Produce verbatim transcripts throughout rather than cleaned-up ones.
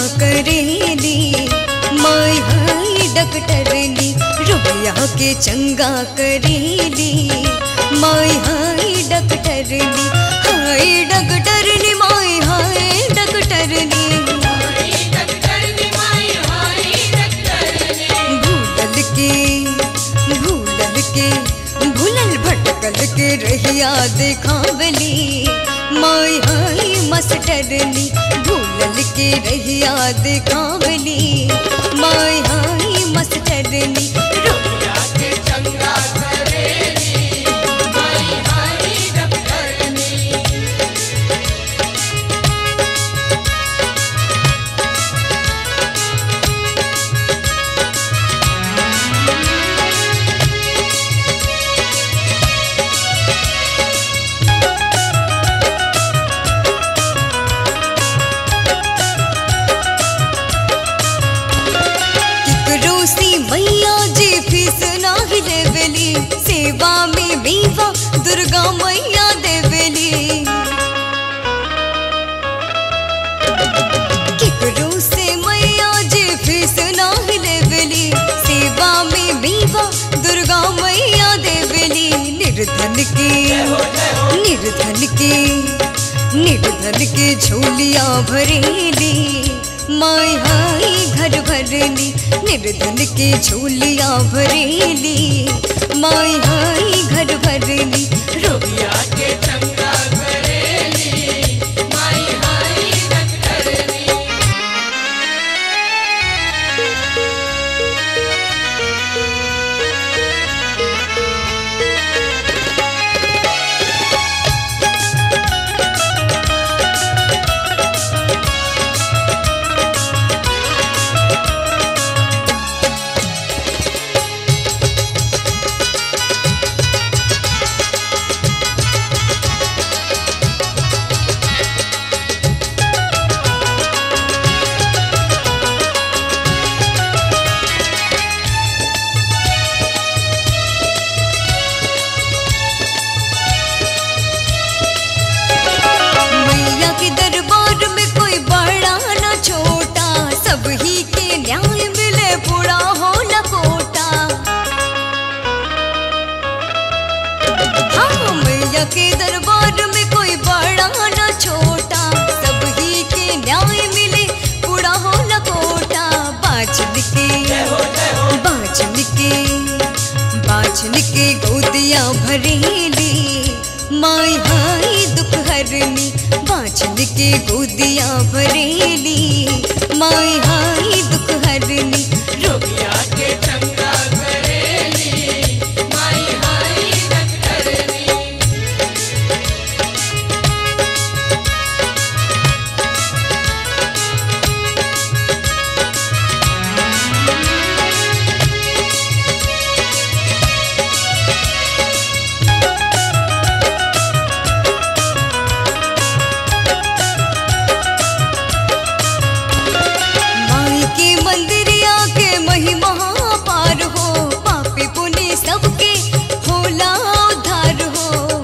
करेली, my high डॉक्टरनी रोगिया के चंगा करेली, माई हाई डॉक्टरनी, हाय डॉक्टरनी माई हाय डॉक्टरनी, भूलल के भूलल के भूलल भटकल के रहिया देखावली, माई हाई मास्टरनी भूलल के रहिया देखावली, माई हाई मास्टरनी रोगिया के चंगा करेली, माई हाई डॉक्टरनी। मैया जी फीस नाही लेवेली, सेवा में बीवा दुर्गा मैया देवेली, केकरो से मैया जी फीस नाही लेवेली, सेवा में बीवा दुर्गा मैया देवेली, निर्धन के निर्धन के निर्धन के झोलिया भरेली, माई हाई घर भरनी निर्धन के झोलिया भरेली, माई हाई घर भरनी रोगिया के चंगा करेली, माई हाई डॉक्टरनी। सबही के न्याय मिले पूरा हो न कोटा, हाँ मैया के दरबार में कोई बड़ा न छोटा, सबही के न्याय मिले पूरा हो न कोटा, बाजन के बाजन के बाजन के गोदिया भरेली, माई हाई दुख हरनी बाजन के गोदिया भरेली, माई हाई दुख हरनी रोगिया के चंगा करेली, माई हाई डॉक्टरनी। मंदिरिया के महिमा पार हो, पापी पुण्य सबके होला उद्धार हो,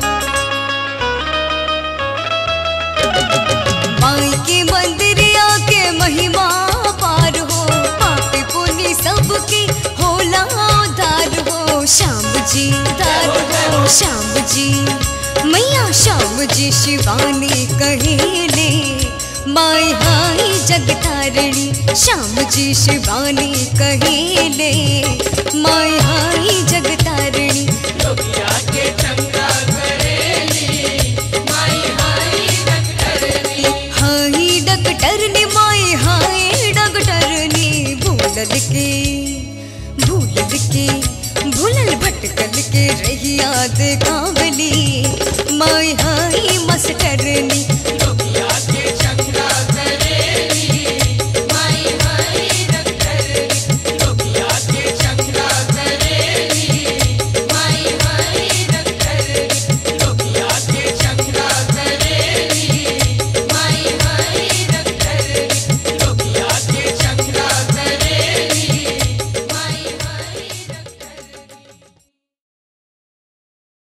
माई के मंदिरिया के महिमा पार हो, पापी पुण्य सबके होला उद्धार हो, श्याम जी दार हो श्याम जी मैया श्याम जी शिवानी कहेले, माई हाई जगतारणी श्याम जी शिवानी कहेले, माई हाई जगतारणी रोगिया के चंगा करेली, माई हाई डॉक्टरनी, हाई डॉक्टरनी माई हाई डॉक्टरनी, भूलल के भूलल के भूलल भटकल के रहिया देखावली, माई हाई मास्टरनी